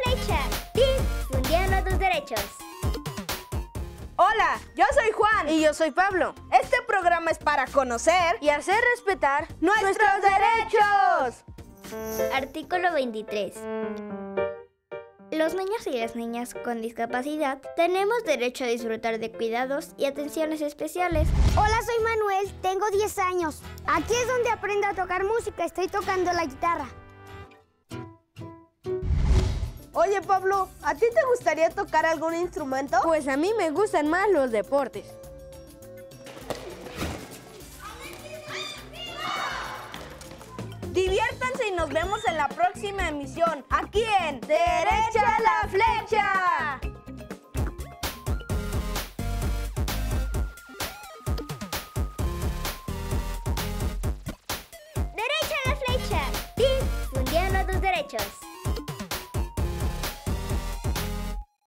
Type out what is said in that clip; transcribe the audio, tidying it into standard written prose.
flecha! Difundiendo tus derechos. Hola, yo soy Juan. Y yo soy Pablo. Este programa es para conocer y hacer respetar nuestros derechos. Artículo 23. Los niños y las niñas con discapacidad tenemos derecho a disfrutar de cuidados y atenciones especiales. Hola, soy Manuel, tengo 10 años. Aquí es donde aprendo a tocar música, estoy tocando la guitarra. Oye, Pablo, ¿a ti te gustaría tocar algún instrumento? Pues a mí me gustan más los deportes. Diviértanse y nos vemos en la próxima emisión, aquí en Derecha la Flecha. ¡Derecha a la flecha! Difundiendo tus derechos.